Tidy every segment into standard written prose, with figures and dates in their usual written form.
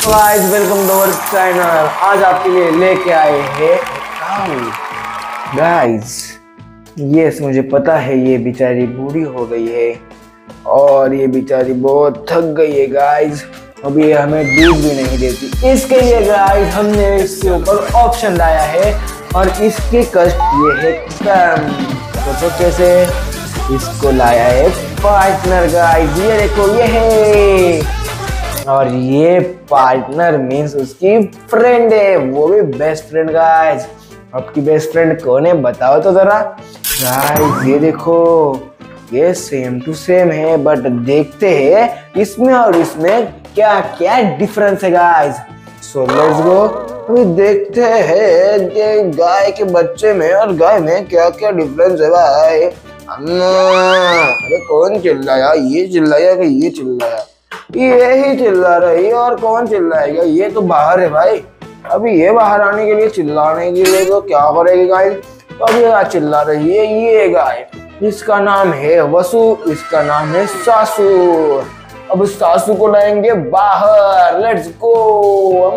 Guys welcome to our channel. आज आपके लिए लेके आए हैं गाइस। यस मुझे पता है ये बेचारी बूढ़ी हो गई है और ये बेचारी बहुत थक गई है गाइस। अब ये हमें दूध भी नहीं देती। इसके लिए गाइस हमने इसके ऊपर ऑप्शन लाया है और इसके कष्ट ये है कम। तो कैसे इसको लाया है पार्टनर गाइस। ये देखो ये है और ये पार्टनर मीन्स उसकी फ्रेंड है, वो भी बेस्ट फ्रेंड गाइस। आपकी बेस्ट फ्रेंड कौन है बताओ तो जरा गाइस। ये देखो ये सेम टू सेम है बट देखते हैं इसमें और इसमें क्या क्या डिफरेंस है गाइस। So let's go. अभी देखते हैं कि गाय के बच्चे में और गाय में क्या क्या डिफरेंस है भाई। अरे कौन चिल्लाया, ये चिल्लाया कि ये चिल्लाया? ये ही चिल्ला रही और कौन चिल्लाएगा? ये तो बाहर है भाई। अभी ये बाहर आने के लिए चिल्लाने के लिए तो क्या करेगी गाय? तो अभी यहाँ चिल्ला रही है ये गाय। इसका नाम है वसु, इसका नाम है सासू। अब सासू को लाएंगे बाहर। Let's go.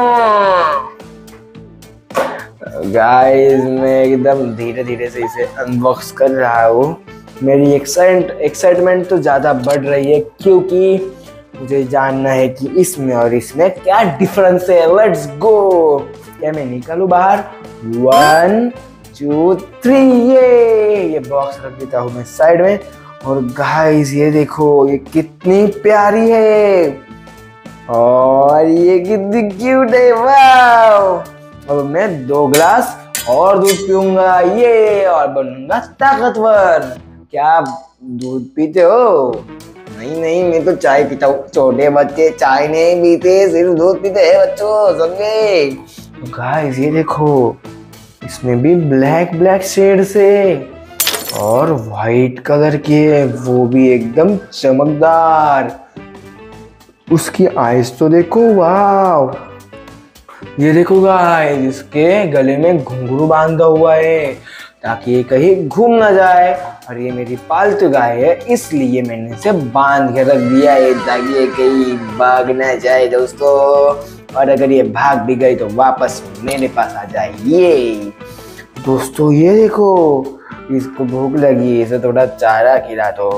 गाइस मैं एकदम धीरे धीरे से इसे अनबॉक्स कर रहा हूँ। मेरी एक्साइटमेंट तो ज्यादा बढ़ रही है क्योंकि मुझे जानना है कि इसमें और इसमें क्या डिफरेंस है। Let's go. क्या मैं निकालूं बाहर? 1 2 3। ये बॉक्स रख देता हूँ मैं साइड में। और गाइस ये देखो ये कितनी प्यारी है और ये कितनी क्यूट है। वाओ। अब मैं 2 ग्लास और दूध पीऊंगा ये और बनूंगा ताकतवर। क्या दूध पीते हो? नहीं मैं तो चाय पीता हूँ। छोटे बच्चे चाय नहीं पीते, सिर्फ दूध पीते हैं बच्चों, समझे? तो गाइस ये देखो इसमें भी ब्लैक शेड से और वाइट कलर की है, वो भी एकदम चमकदार। उसकी आईज तो देखो, वाव। ये देखो गाइस इसके गले में घुंघरू बांधा हुआ है ताकि ये कहीं घूम ना जाए। और ये मेरी पालतू गाय है इसलिए मैंने इसे बांध के रख दिया है ताकि ये कहीं भाग ना जाए दोस्तों। और अगर ये भाग भी गई तो वापस मेरे पास आ जाए। ये दोस्तों ये देखो इसको भूख लगी, इसे थोड़ा चारा खिला दो।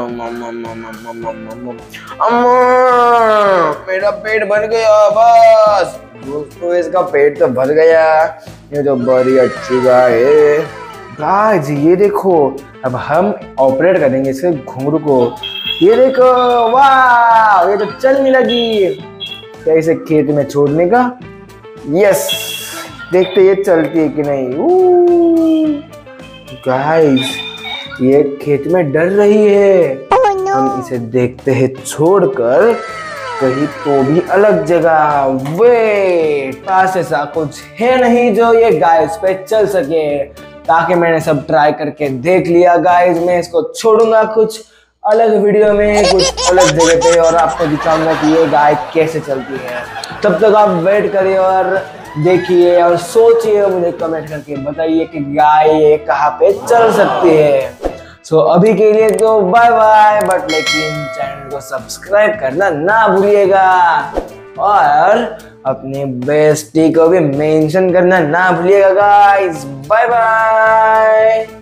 मेरा पेट भर गया बस। दोस्तों इसका पेट तो भर गया। ये तो बड़ी अच्छी गाय है गाइस। ये देखो अब हम ऑपरेट करेंगे इसके घुंघरू को। ये देखो वाह, ये तो चलने लगी। क्या इसे खेत में छोड़ने का? यस, देखते ये चलती है कि नहीं। गाइस ये खेत में डर रही है। हम इसे देखते हैं छोड़कर कहीं तो भी अलग जगह। वे पास ऐसा कुछ है नहीं जो ये गाय उस पे चल सके। ताकि मैंने सब ट्राई करके देख लिया गाइस। मैं इसको छोड़ूंगा कुछ अलग वीडियो में, कुछ अलग जगह पे, और आपको दिखाऊंगा कि ये गाय कैसे चलती है। तब तक आप वेट करिए और देखिए और सोचिए, मुझे कमेंट करके बताइए कि गाय ये कहाँ पे चल सकती है। सो अभी के लिए तो बाय बाय, बट लेकिन चैनल को सब्सक्राइब करना ना भूलिएगा और अपने बेस्टी को भी मेंशन करना ना भूलिएगा गाइस। Bye bye.